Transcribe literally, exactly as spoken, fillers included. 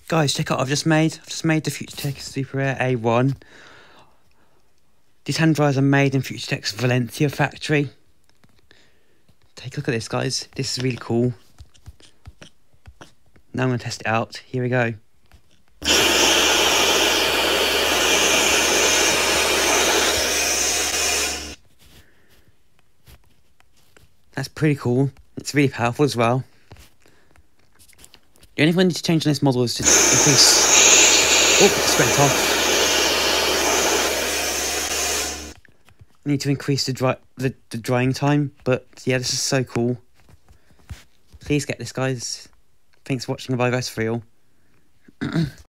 Guys, check out what I've just made. I've just made the FutureTech SuperAir A one. These hand dryers are made in FutureTech's Valencia factory. Take a look at this, guys. This is really cool. Now I'm going to test it out. Here we go. That's pretty cool. It's really powerful as well. The only thing I need to change on this model is to increase... Oh, it's went off. I need to increase the, dry, the, the drying time, but yeah, this is so cool. Please get this, guys. Thanks for watching. Bye, guys, for real.